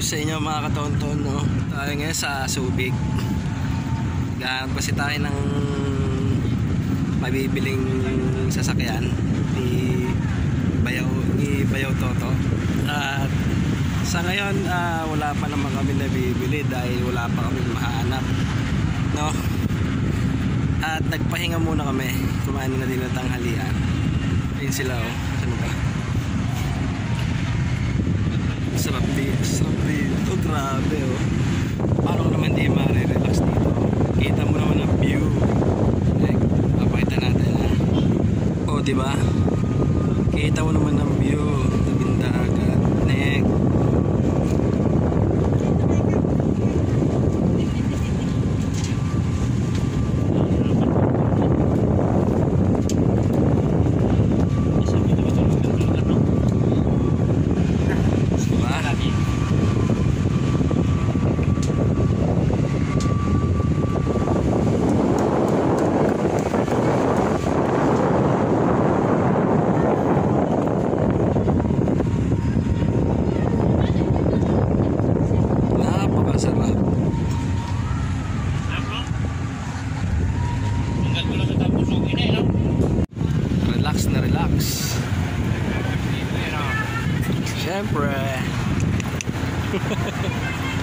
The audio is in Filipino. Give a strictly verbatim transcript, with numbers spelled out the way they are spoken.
sa inyo mga katonton, no? Tayo ngayon sa Subic. Gahanap kasi tayo ng mabibiling sasakyan ni Bayaw, ni Bayaw Toto. At sa ngayon, uh, wala pa naman kami nabibili dahil wala pa kami mahanap, no? At nagpahinga muna kami. Kumain na din ng tanghalian. Ayun sila, oh. Saan ba? Sarap dito, sarap dito, grabe, oh. Parang naman di ma-relax dito. Kita mo naman ang view. Eh, papakita natin, ha. Oh, di ba? Kita mo naman ang view. Tabing dagat. Nek. Relax na relax. Siyempre.